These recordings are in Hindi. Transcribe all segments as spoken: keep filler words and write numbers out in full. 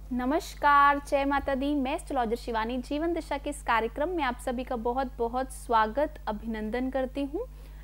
नमस्कार, जय माता दी। मैं एस्ट्रोलॉजर शिवानी जीवन दिशा के इस कार्यक्रम में आप सभी का बहुत बहुत स्वागत अभिनंदन करती हूँ।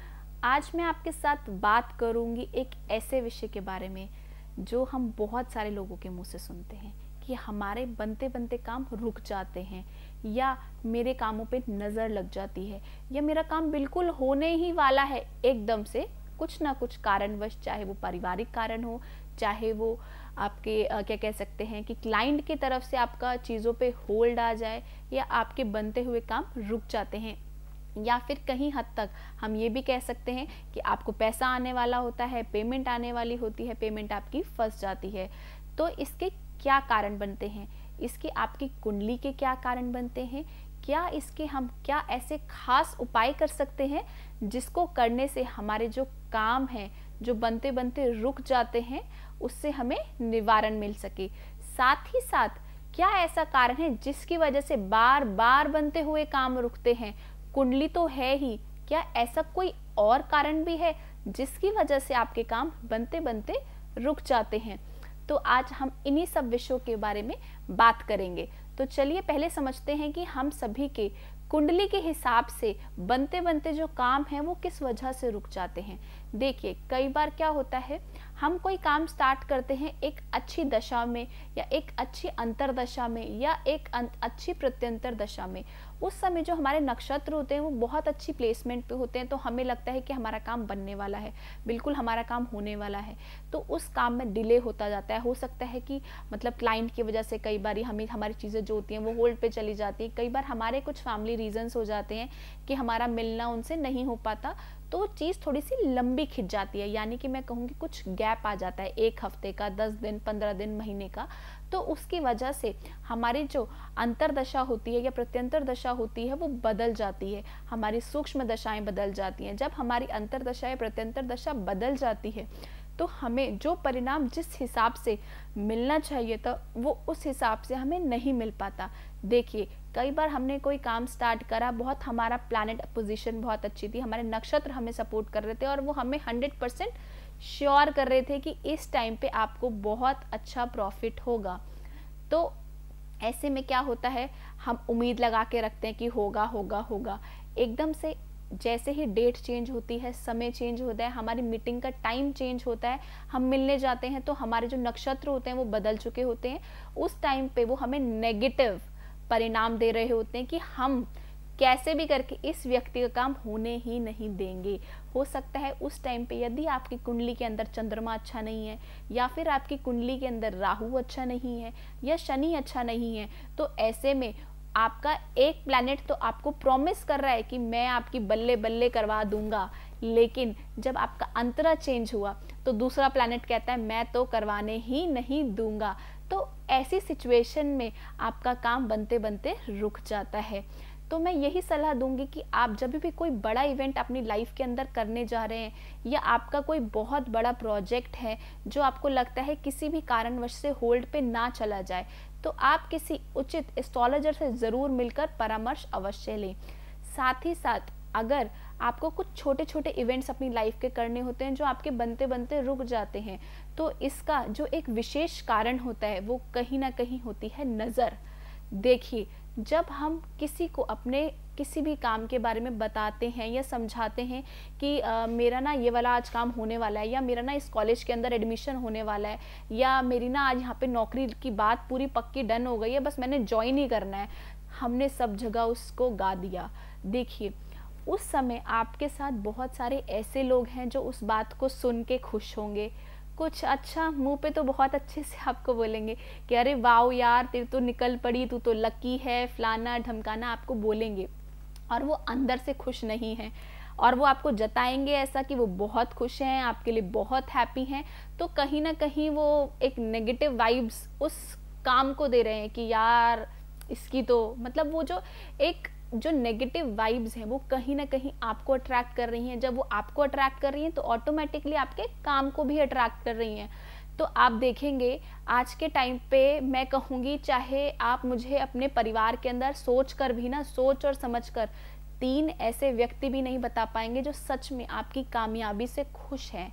आज मैं आपके साथ बात करूँगी एक ऐसे विषय के बारे में जो हम बहुत सारे लोगों के मुंह से सुनते हैं कि हमारे बनते बनते काम रुक जाते हैं, या मेरे कामों पे नज़र लग जाती है, या मेरा काम बिल्कुल होने ही वाला है एकदम से कुछ ना कुछ कारणवश, चाहे वो पारिवारिक कारण हो, चाहे वो आपके आ, क्या कह सकते हैं कि क्लाइंट की तरफ से आपका चीज़ों पे होल्ड आ जाए, या आपके बनते हुए काम रुक जाते हैं, या फिर कहीं हद तक हम ये भी कह सकते हैं कि आपको पैसा आने वाला होता है, पेमेंट आने वाली होती है, पेमेंट आपकी फंस जाती है। तो इसके क्या कारण बनते हैं, इसकी आपकी कुंडली के क्या कारण बनते हैं, क्या इसके हम क्या ऐसे खास उपाय कर सकते हैं जिसको करने से हमारे जो काम हैं जो बनते बनते रुक जाते हैं उससे हमें निवारण मिल सके। साथ ही साथ क्या ऐसा कारण है जिसकी वजह से बार बार बनते हुए काम रुकते हैं। कुंडली तो है ही, क्या ऐसा कोई और कारण भी है जिसकी वजह से आपके काम बनते बनते रुक जाते हैं। तो आज हम इन्हीं सब विषयों के बारे में बात करेंगे। तो चलिए पहले समझते हैं कि हम सभी के कुंडली के हिसाब से बनते बनते जो काम है वो किस वजह से रुक जाते हैं। देखिए, कई बार क्या होता है, हम कोई काम स्टार्ट करते हैं एक अच्छी दशा में, या एक अच्छी अंतर दशा में, या एक अच्छी प्रत्यंतर दशा में। उस समय जो हमारे नक्षत्र होते हैं वो बहुत अच्छी प्लेसमेंट पे होते हैं, तो हमें लगता है कि हमारा काम बनने वाला है, बिल्कुल हमारा काम होने वाला है। तो उस काम में डिले होता जाता है। हो सकता है कि मतलब क्लाइंट की वजह से कई बार हमें हमारी चीज़ें जो होती हैं वो होल्ड पे चली जाती है। कई बार हमारे कुछ फैमिली रीजंस हो जाते हैं कि हमारा मिलना उनसे नहीं हो पाता, तो चीज़ थोड़ी सी लंबी खिंच जाती है, यानी कि मैं कहूँगी कुछ गैप आ जाता है, एक हफ्ते का, दस दिन, पंद्रह दिन, महीने का। तो उसकी वजह से हमारी जो अंतर दशा होती है या प्रत्यंतर दशा होती है वो बदल जाती है, हमारी सूक्ष्म दशाएं बदल जाती हैं। जब हमारी अंतर दशा या प्रत्यंतर दशा बदल जाती है तो हमें जो परिणाम जिस हिसाब से मिलना चाहिए था वो उस हिसाब से हमें नहीं मिल पाता। देखिए, कई बार हमने कोई काम स्टार्ट करा, बहुत हमारा प्लैनेट पोजीशन बहुत अच्छी थी, हमारे नक्षत्र हमें सपोर्ट कर रहे थे और वो हमें हंड्रेड परसेंट श्योर कर रहे थे कि इस टाइम पे आपको बहुत अच्छा प्रॉफिट होगा। तो ऐसे में क्या होता है, हम उम्मीद लगा के रखते हैं कि होगा होगा होगा। एकदम से जैसे ही डेट चेंज होती है, समय चेंज होता है, हमारी मीटिंग का टाइम चेंज होता है, हम मिलने जाते हैं तो हमारे जो नक्षत्र होते हैं वो बदल चुके होते हैं। उस टाइम पे वो हमें नेगेटिव परिणाम दे रहे होते हैं कि हम कैसे भी करके इस व्यक्ति का काम होने ही नहीं देंगे। हो सकता है उस टाइम पे यदि आपकी कुंडली के अंदर चंद्रमा अच्छा नहीं है, या फिर आपकी कुंडली के अंदर राहु अच्छा नहीं है, या शनि अच्छा नहीं है, तो ऐसे में आपका एक प्लैनेट तो आपको प्रॉमिस कर रहा है कि मैं आपकी बल्ले बल्ले करवा दूंगा, लेकिन जब आपका अंतरा चेंज हुआ तो दूसरा प्लैनेट कहता है मैं तो करवाने ही नहीं दूंगा। तो ऐसी सिचुएशन में आपका काम बनते बनते रुक जाता है। तो मैं यही सलाह दूंगी कि आप जब भी कोई बड़ा इवेंट अपनी लाइफ के अंदर करने जा रहे हैं, या आपका कोई बहुत बड़ा प्रोजेक्ट है जो आपको लगता है किसी भी कारणवश से होल्ड पे ना चला जाए, तो आप किसी उचित एस्ट्रोलॉजर से ज़रूर मिलकर परामर्श अवश्य लें। साथ ही साथ अगर आपको कुछ छोटे छोटे इवेंट्स अपनी लाइफ के करने होते हैं जो आपके बनते बनते रुक जाते हैं, तो इसका जो एक विशेष कारण होता है वो कहीं ना कहीं होती है नज़र। देखिए, जब हम किसी को अपने किसी भी काम के बारे में बताते हैं या समझाते हैं कि आ, मेरा ना ये वाला आज काम होने वाला है, या मेरा ना इस कॉलेज के अंदर एडमिशन होने वाला है, या मेरी ना आज यहाँ पे नौकरी की बात पूरी पक्की डन हो गई है, बस मैंने ज्वाइन ही करना है, हमने सब जगह उसको गा दिया। देखिए, उस समय आपके साथ बहुत सारे ऐसे लोग हैं जो उस बात को सुन के खुश होंगे, कुछ अच्छा मुंह पे तो बहुत अच्छे से आपको बोलेंगे कि अरे वाओ यार, तेरी तो निकल पड़ी, तू तो लकी है, फलाना ढमकाना आपको बोलेंगे, और वो अंदर से खुश नहीं है, और वो आपको जताएंगे ऐसा कि वो बहुत खुश हैं, आपके लिए बहुत हैप्पी हैं। तो कहीं ना कहीं वो एक नेगेटिव वाइब्स उस काम को दे रहे हैं कि यार इसकी तो मतलब वो जो एक जो नेगेटिव वाइब्स हैं वो कहीं ना कहीं आपको अट्रैक्ट कर रही हैं। जब वो आपको अट्रैक्ट कर रही हैं तो ऑटोमेटिकली आपके काम को भी अट्रैक्ट कर रही हैं। तो आप देखेंगे आज के टाइम पे मैं कहूँगी, चाहे आप मुझे अपने परिवार के अंदर सोच कर भी ना, सोच और समझ कर तीन ऐसे व्यक्ति भी नहीं बता पाएंगे जो सच में आपकी कामयाबी से खुश हैं।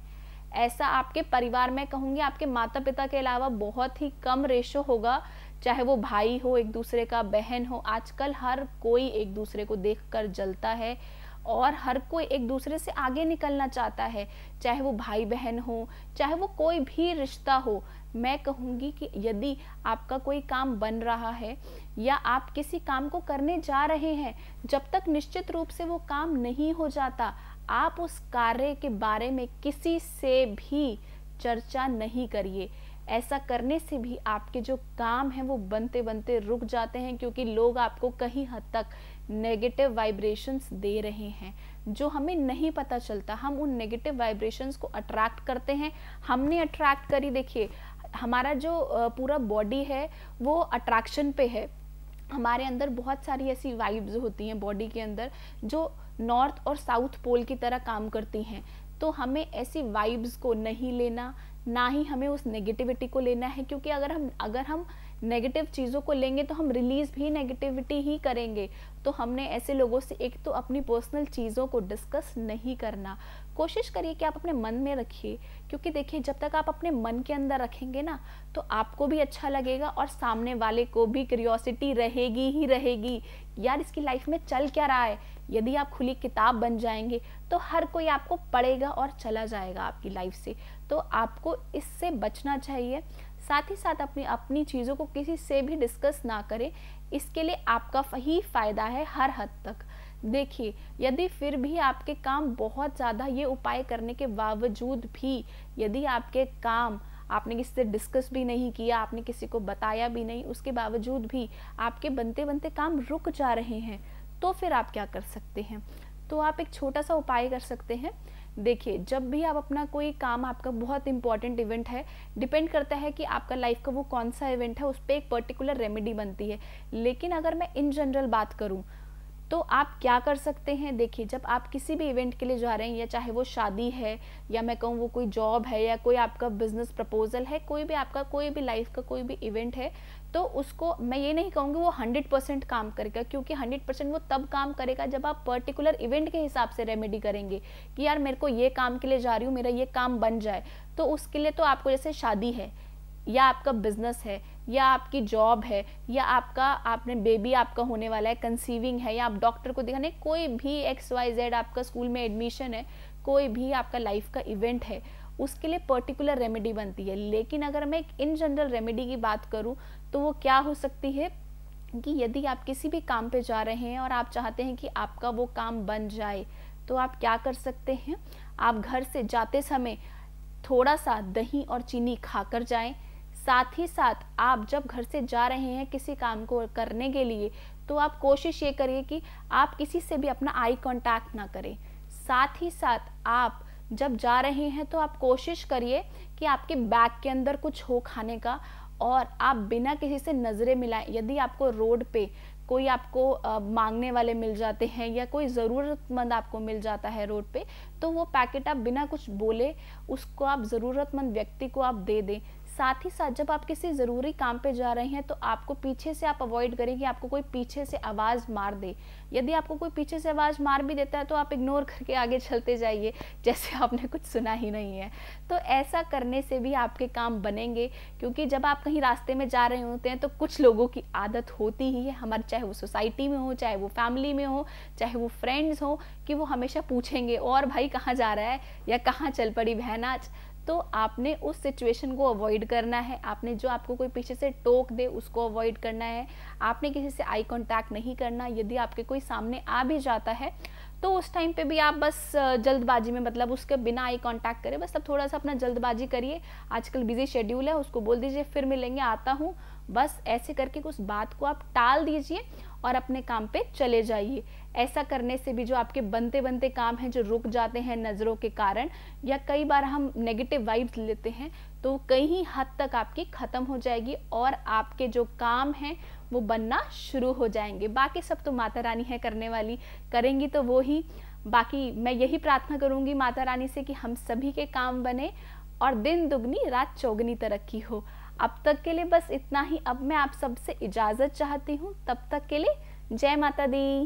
ऐसा आपके परिवार में कहूँगी आपके माता पिता के अलावा बहुत ही कम रेशो होगा, चाहे वो भाई हो एक दूसरे का, बहन हो। आजकल हर कोई एक दूसरे को देखकर जलता है और हर कोई एक दूसरे से आगे निकलना चाहता है, चाहे वो भाई बहन हो, चाहे वो कोई भी रिश्ता हो। मैं कहूँगी कि यदि आपका कोई काम बन रहा है या आप किसी काम को करने जा रहे हैं, जब तक निश्चित रूप से वो काम नहीं हो जाता, आप उस कार्य के बारे में किसी से भी चर्चा नहीं करिए। ऐसा करने से भी आपके जो काम हैं वो बनते बनते रुक जाते हैं, क्योंकि लोग आपको कहीं हद तक नेगेटिव वाइब्रेशंस दे रहे हैं जो हमें नहीं पता चलता। हम उन नेगेटिव वाइब्रेशंस को अट्रैक्ट करते हैं। हमने अट्रैक्ट करी, देखिए हमारा जो पूरा बॉडी है वो अट्रैक्शन पे है। हमारे अंदर बहुत सारी ऐसी वाइब्स होती हैं बॉडी के अंदर जो नॉर्थ और साउथ पोल की तरह काम करती हैं। तो हमें ऐसी वाइब्स को नहीं लेना, ना ही हमें उस नेगेटिविटी को लेना है, क्योंकि अगर हम अगर हम नेगेटिव चीज़ों को लेंगे तो हम रिलीज भी नेगेटिविटी ही करेंगे। तो हमने ऐसे लोगों से एक तो अपनी पर्सनल चीज़ों को डिस्कस नहीं करना। कोशिश करिए कि आप अपने मन में रखिए, क्योंकि देखिए जब तक आप अपने मन के अंदर रखेंगे ना तो आपको भी अच्छा लगेगा और सामने वाले को भी क्यूरियोसिटी रहेगी ही रहेगी, यार इसकी लाइफ में चल क्या रहा है। यदि आप खुली किताब बन जाएंगे तो हर कोई आपको पढ़ेगा और चला जाएगा आपकी लाइफ से। तो आपको इससे बचना चाहिए। साथ ही साथ अपनी अपनी चीज़ों को किसी से भी डिस्कस ना करें, इसके लिए आपका ही फ़ायदा है हर हद तक। देखिए यदि फिर भी आपके काम बहुत ज़्यादा, ये उपाय करने के बावजूद भी यदि आपके काम आपने किसी से डिस्कस भी नहीं किया, आपने किसी को बताया भी नहीं, उसके बावजूद भी आपके बनते बनते काम रुक जा रहे हैं, तो फिर आप क्या कर सकते हैं। तो आप एक छोटा सा उपाय कर सकते हैं। देखिए जब भी आप अपना कोई काम, आपका बहुत इंपॉर्टेंट इवेंट है, डिपेंड करता है कि आपका लाइफ का वो कौन सा इवेंट है, उस पर एक पर्टिकुलर रेमेडी बनती है। लेकिन अगर मैं इन जनरल बात करूं तो आप क्या कर सकते हैं। देखिए जब आप किसी भी इवेंट के लिए जा रहे हैं, या चाहे वो शादी है या मैं कहूँ वो कोई जॉब है या कोई आपका बिजनेस प्रपोजल है, कोई भी आपका कोई भी लाइफ का कोई भी इवेंट है, तो उसको मैं ये नहीं कहूँगी वो हंड्रेड परसेंट काम करेगा, क्योंकि हंड्रेड परसेंट वो तब काम करेगा जब आप पर्टिकुलर इवेंट के हिसाब से रेमेडी करेंगे कि यार मेरे को ये काम के लिए जा रही हूँ, मेरा ये काम बन जाए। तो उसके लिए तो आपको, जैसे शादी है या आपका बिजनेस है या आपकी जॉब है या आपका आपने बेबी आपका होने वाला है, कंसीविंग है, या आप डॉक्टर को दिखाने, कोई भी एक्स वाई जेड, आपका स्कूल में एडमिशन है, कोई भी आपका लाइफ का इवेंट है, उसके लिए पर्टिकुलर रेमेडी बनती है। लेकिन अगर मैं एक इन जनरल रेमेडी की बात करूं तो वो क्या हो सकती है कि यदि आप किसी भी काम पे जा रहे हैं और आप चाहते हैं कि आपका वो काम बन जाए, तो आप क्या कर सकते हैं। आप घर से जाते समय थोड़ा सा दही और चीनी खाकर जाएं। साथ ही साथ आप जब घर से जा रहे हैं किसी काम को करने के लिए, तो आप कोशिश ये करिए कि आप किसी से भी अपना आई कांटेक्ट ना करें। साथ ही साथ आप जब जा रहे हैं तो आप कोशिश करिए कि आपके बैग के अंदर कुछ हो खाने का, और आप बिना किसी से नज़रें मिलाएं। यदि आपको रोड पे कोई आपको आ, मांगने वाले मिल जाते हैं या कोई ज़रूरतमंद आपको मिल जाता है रोड पे, तो वो पैकेट आप बिना कुछ बोले उसको आप ज़रूरतमंद व्यक्ति को आप दे दें। साथ ही साथ जब आप किसी ज़रूरी काम पे जा रहे हैं तो आपको पीछे से आप अवॉइड करें कि आपको कोई पीछे से आवाज़ मार दे। यदि आपको कोई पीछे से आवाज़ मार भी देता है तो आप इग्नोर करके आगे चलते जाइए जैसे आपने कुछ सुना ही नहीं है। तो ऐसा करने से भी आपके काम बनेंगे, क्योंकि जब आप कहीं रास्ते में जा रहे होते हैं तो कुछ लोगों की आदत होती ही है हमारे, चाहे वो सोसाइटी में हो, चाहे वो फैमिली में हो, चाहे वो फ्रेंड्स हो, कि वो हमेशा पूछेंगे और भाई कहाँ जा रहा है या कहाँ चल पड़ी बहन आज। तो आपने उस सिचुएशन को अवॉइड करना है। आपने जो आपको कोई पीछे से टोक दे उसको अवॉइड करना है। आपने किसी से आई कांटेक्ट नहीं करना। यदि आपके कोई सामने आ भी जाता है तो उस टाइम पे भी आप बस जल्दबाजी में, मतलब उसके बिना आई कांटेक्ट करें, बस अब थोड़ा सा अपना जल्दबाजी करिए। आजकल बिजी शेड्यूल है, उसको बोल दीजिए फिर मिलेंगे, आता हूँ, बस ऐसे करके उस बात को आप टाल दीजिए और अपने काम पे चले जाइए। ऐसा करने से भी जो आपके बनते बनते काम हैं जो रुक जाते हैं नज़रों के कारण, या कई बार हम नेगेटिव वाइब्स लेते हैं, तो कई हद तक आपकी ख़त्म हो जाएगी और आपके जो काम हैं वो बनना शुरू हो जाएंगे। बाकी सब तो माता रानी है करने वाली, करेंगी तो वो ही। बाकी मैं यही प्रार्थना करूँगी माता रानी से कि हम सभी के काम बने और दिन दुगनी रात चौगनी तरक्की हो। अब तक के लिए बस इतना ही। अब मैं आप सबसे इजाज़त चाहती हूँ। तब तक के लिए जय माता दी।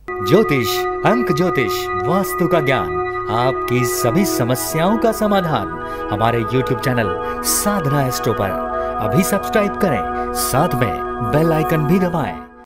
ज्योतिष, अंक ज्योतिष, वास्तु का ज्ञान, आपकी सभी समस्याओं का समाधान हमारे यूट्यूब चैनल साधना एस्ट्रो पर अभी सब्सक्राइब करें, साथ में बेल आइकन भी दबाएं।